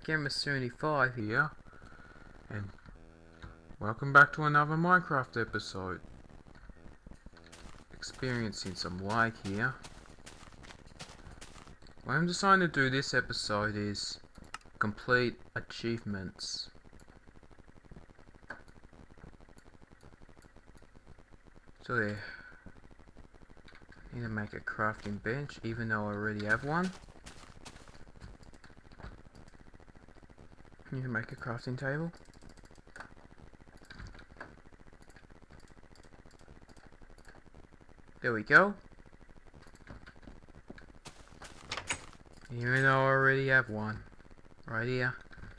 Redgamer 75 here, and welcome back to another Minecraft episode. Experiencing some lag here. What I'm deciding to do this episode is complete achievements. So there. I need to make a crafting bench, even though I already have one. Need to make a crafting table. There we go. Even though I already have one. Right here.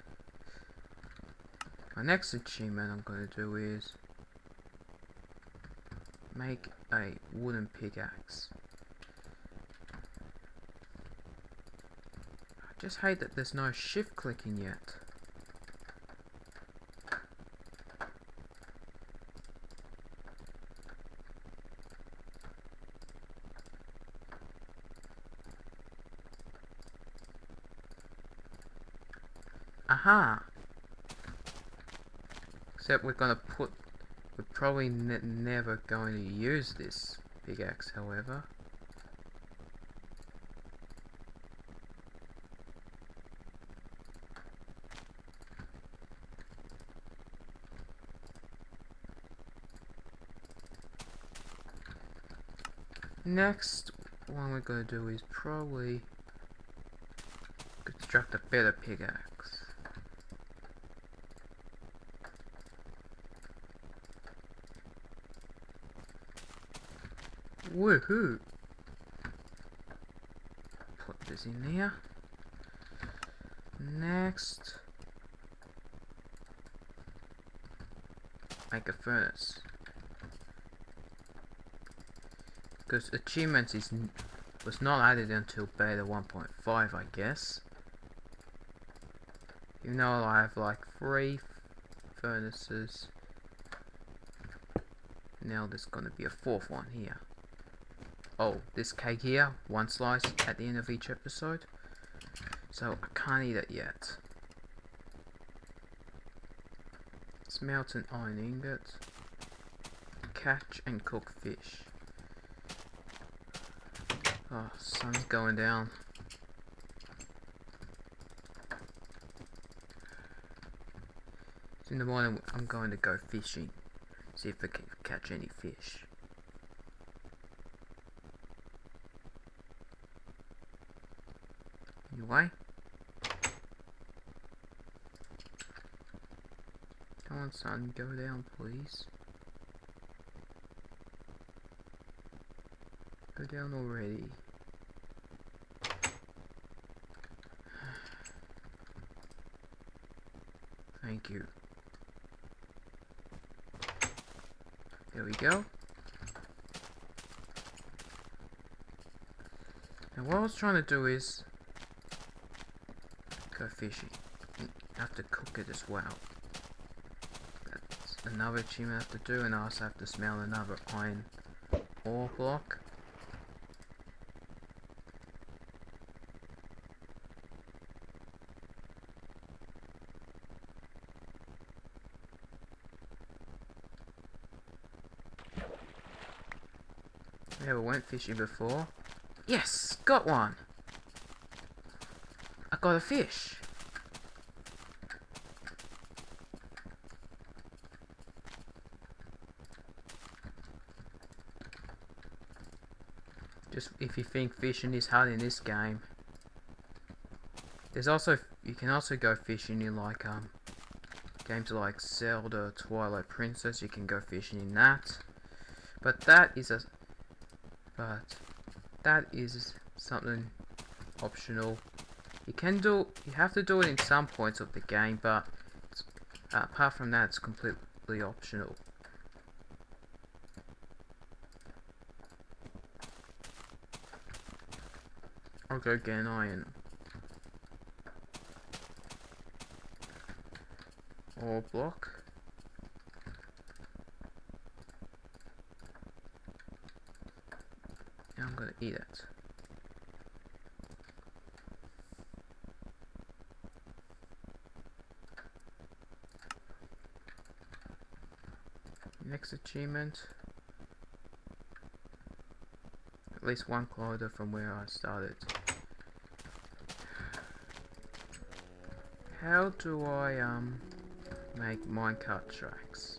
My next achievement I'm going to do is make a wooden pickaxe. I just hate that there's no shift clicking yet. Aha! Except we're probably never going to use this pickaxe, however. Next one we're going to do is probably construct a better pickaxe. Woohoo! Put this in there. Next, make a furnace. Because achievements was not added until beta 1.5, I guess. Even though I have like 3 furnaces. Now there's gonna be a 4th one here. Oh, this cake here, 1 slice at the end of each episode. So I can't eat it yet. Smelt an iron ingot. Catch and cook fish. Oh, sun's going down. In the morning I'm going to go fishing. See if I can catch any fish. Anyway. Come on, son, go down, please. Go down already. Thank you. There we go. And what I was trying to do is go fishing. You have to cook it as well. That's another achievement I have to do, and I also have to smell another iron ore block. Never went fishing before. Yes, got one. I got a fish. Just if you think fishing is hard in this game, there's also you can also go fishing in like games like Zelda, Twilight Princess. You can go fishing in that, but that is something optional. You have to do it in some points of the game, but apart from that, it's completely optional. I'll go get an iron ore block. Now I'm gonna eat it. Next achievement. At least one kilometer from where I started. How do I make minecart tracks?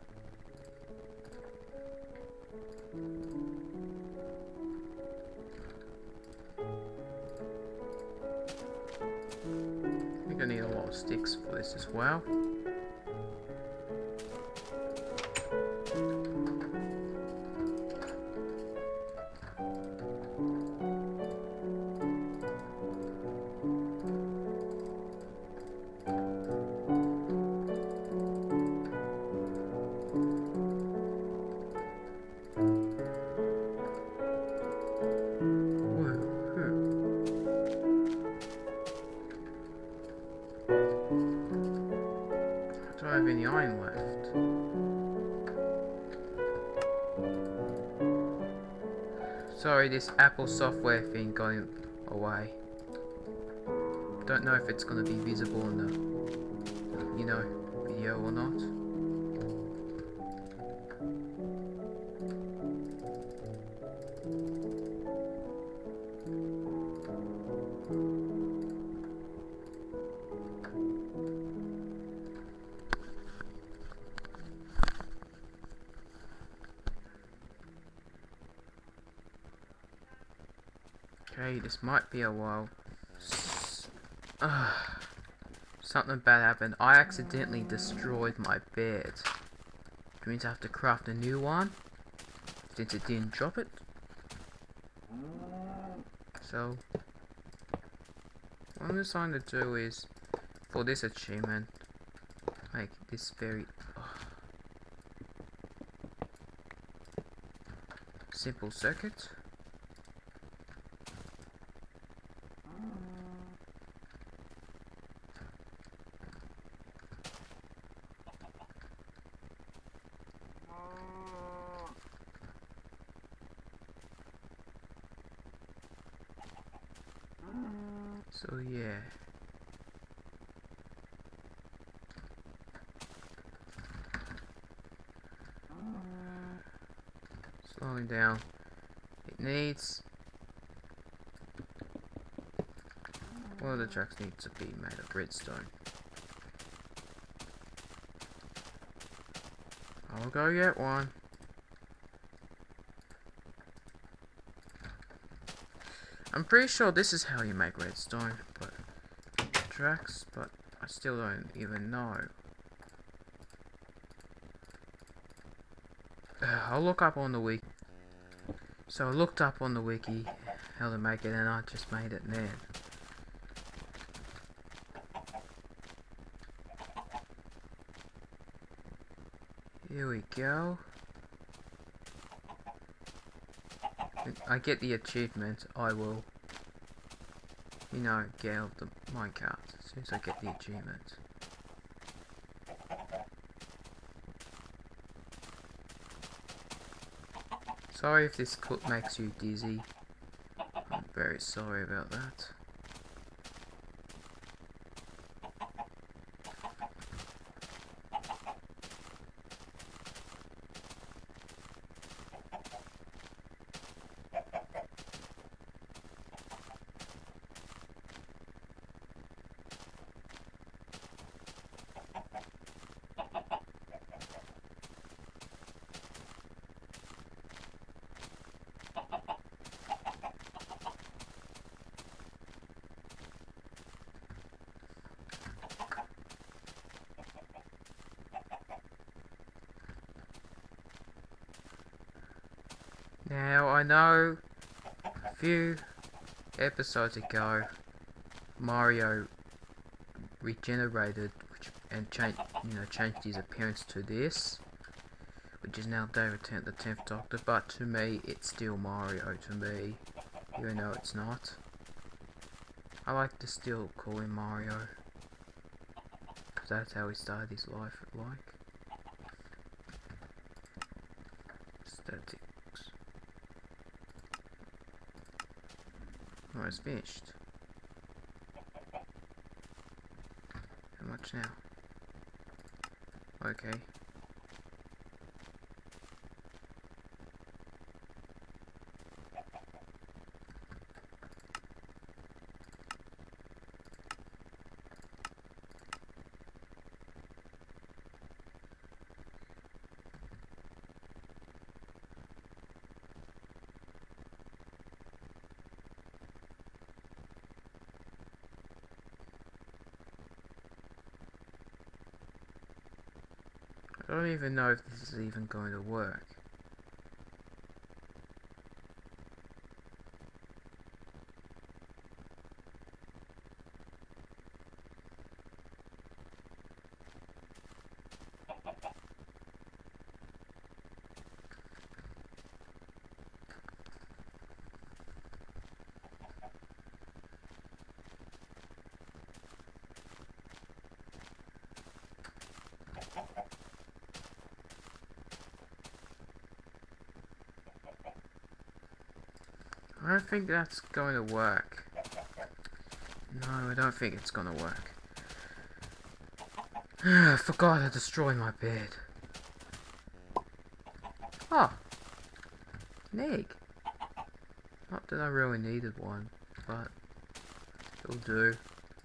I think I need a lot of sticks for this as well. Do I have any iron left? Sorry, this Apple software thing going away. Don't know if it's gonna be visible in the, video or not. Okay, this might be a while. Something bad happened. I accidentally destroyed my bed. Which means I have to craft a new one. Since it didn't drop it. So, what I'm deciding to do is, for this achievement, make this very simple circuit. So yeah. Slowing down. It needs... one of the tracks needs to be made of redstone. I'll go get one. I'm pretty sure this is how you make redstone, but tracks, but I still don't even know. I'll look up on the wiki. So I looked up on the wiki how to make it, and I just made it then. Here we go. When I get the achievement, I will, get out the minecart as soon as I get the achievement. Sorry if this clip makes you dizzy. I'm very sorry about that. Now, I know a few episodes ago, Mario regenerated and changed his appearance to this, which is now David the 10th Doctor, but to me, it's still Mario to me, even though it's not. I like to still call him Mario, because that's how he started his life, Statics. Oh, it's finished. How much now? Okay. I don't even know if this is even going to work. I don't think that's going to work. No, I don't think it's gonna work. I forgot to destroy my bed. Oh! An egg! Not that I really needed one, but it'll do.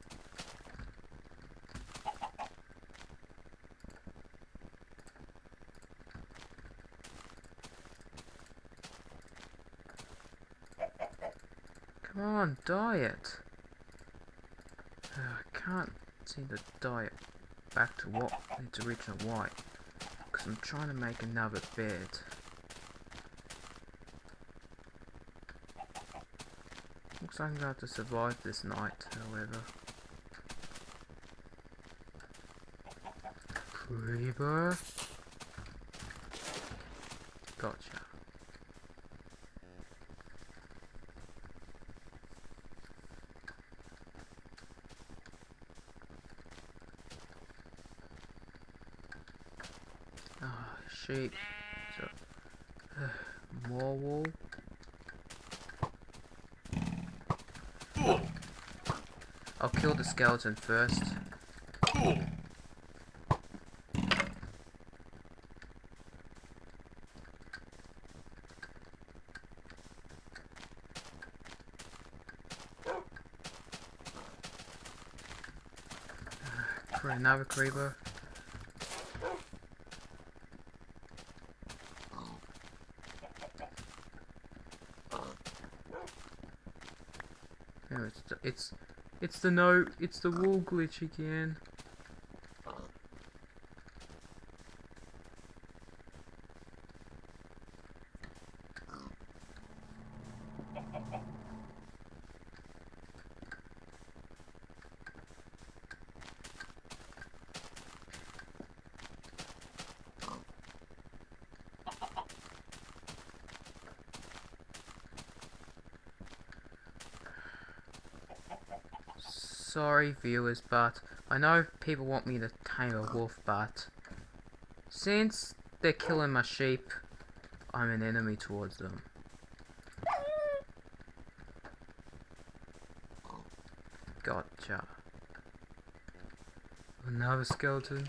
Come on, dye it! I can't seem to dye it back to what its original white, because I'm trying to make another bed. Looks like I'm going to have to survive this night, however. Creeper. Gotcha. Ah, sheep. So, more wool. I'll kill the skeleton first. For another creeper. No, it's the wool glitch again. Sorry viewers, but I know people want me to tame a wolf, but since they're killing my sheep, I'm an enemy towards them. Gotcha. Another skeleton.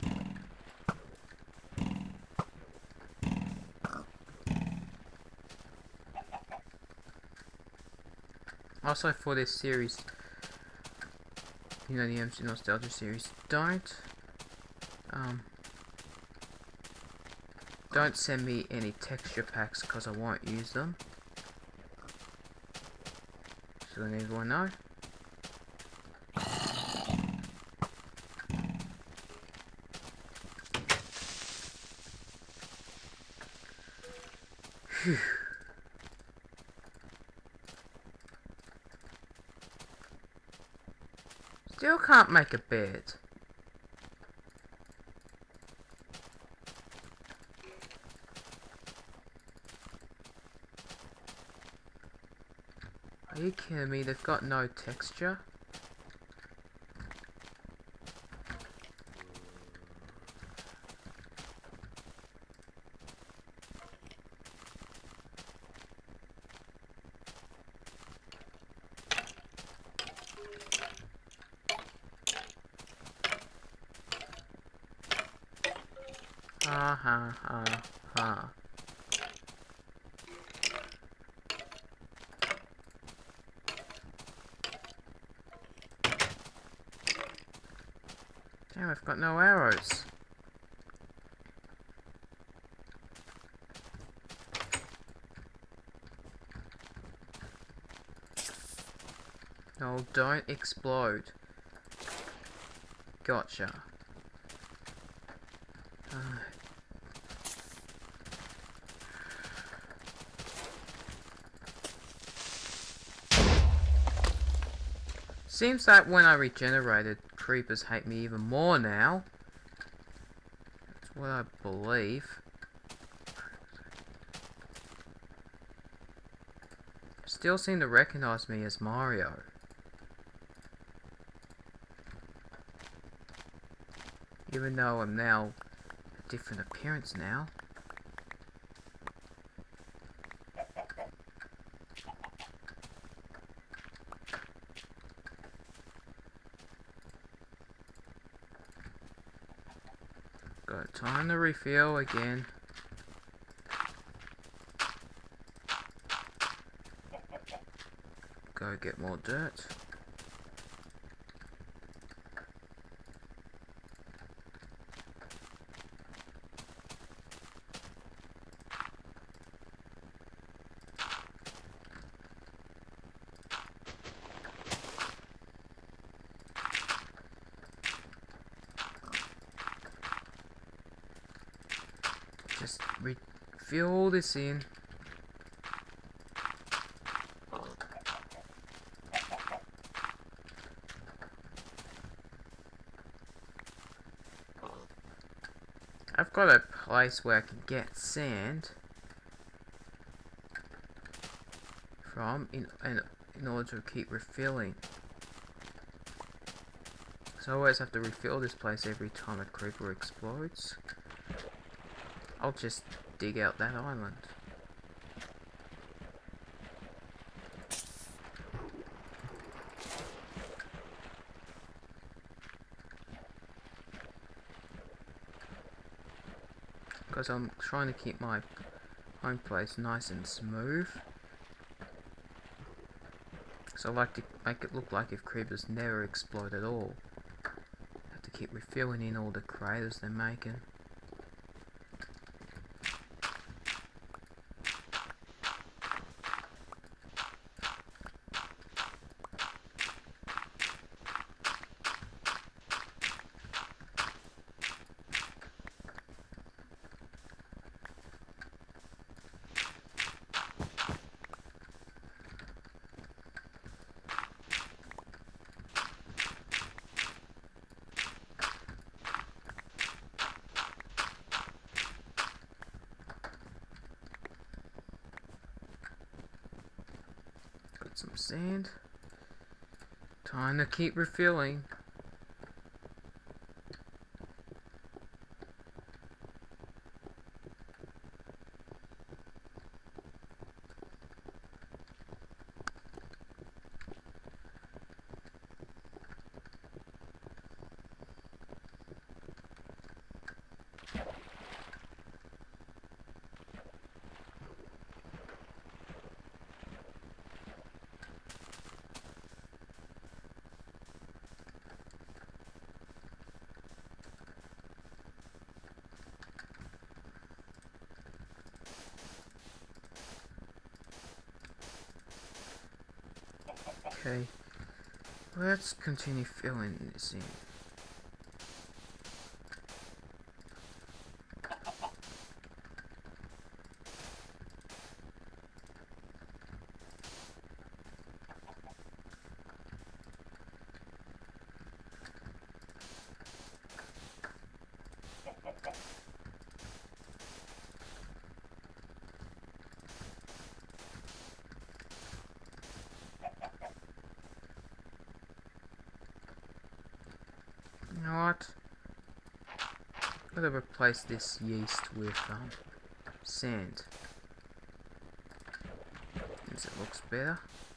Also for this series, you know, the Mcnostalgia series, don't send me any texture packs because I won't use them. So then everyone know. Phew. Still can't make a bed. Are you kidding me? They've got no texture. Damn, I've got no arrows. No, don't explode. Gotcha. Seems that when I regenerated, creepers hate me even more now. That's what I believe. Still seem to recognize me as Mario. Even though I'm now a different appearance now. Got time to refill again. Go get more dirt. Just refill all this in. I've got a place where I can get sand from in order to keep refilling. So I always have to refill this place every time a creeper explodes. I'll just dig out that island. Because I'm trying to keep my home place nice and smooth. So I like to make it look like if creepers never explode at all. Have to keep refilling in all the craters they're making. Some sand. Time to keep refilling. Okay, let's continue filling this in. You know what? I'm gonna replace this yeast with sand. Since it looks better.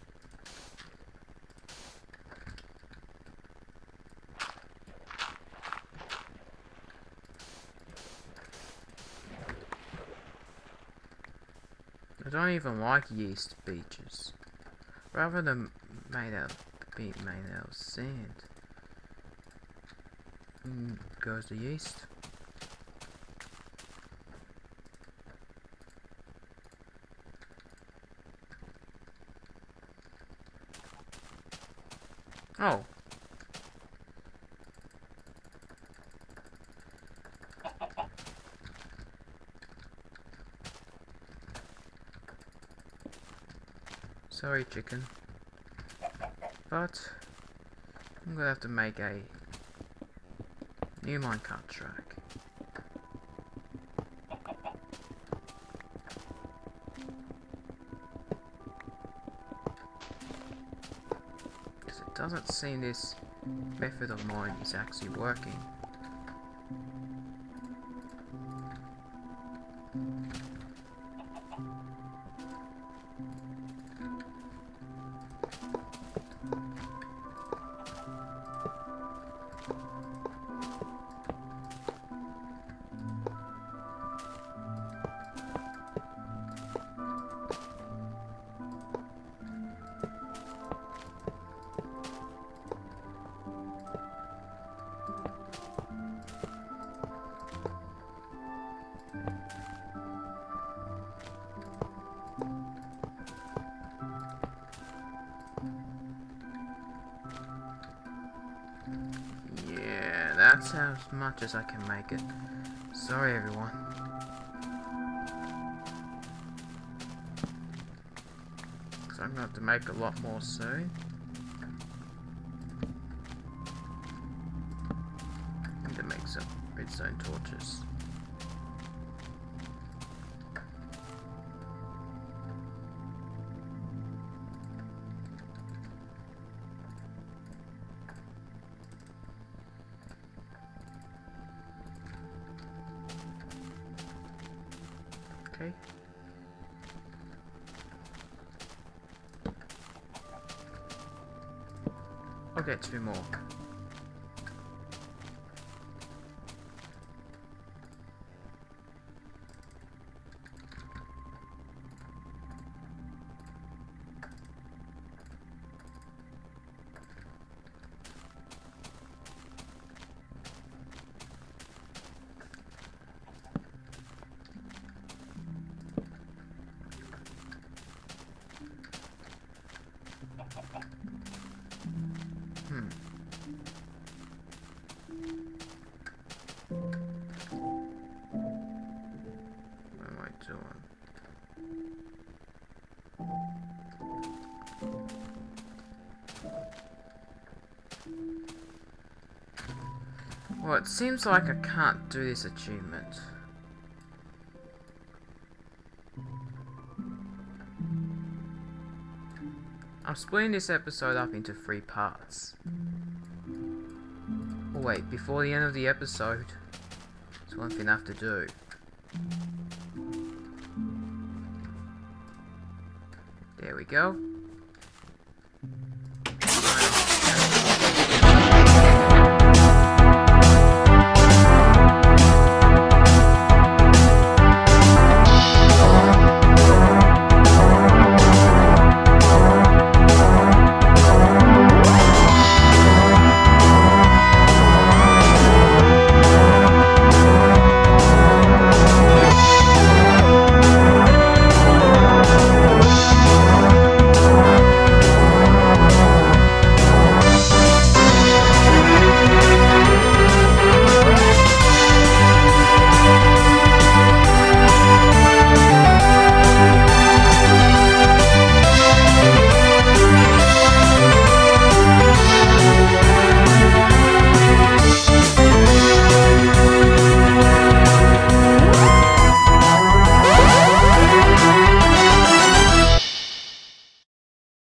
I don't even like yeast beaches. Rather than being made out of sand. Goes the yeast. Oh. Sorry, chicken. But I'm gonna have to make a new minecart track. Because it doesn't seem this method of mine is actually working. That's as much as I can make it. Sorry everyone. So I'm going to have to make a lot more soon. I need to make some redstone torches. Okay. I'll get 2 more. What am I doing? Well, it seems like I can't do this achievement. I'm splitting this episode up into 3 parts. Oh wait, before the end of the episode, there's one thing I have to do. There we go.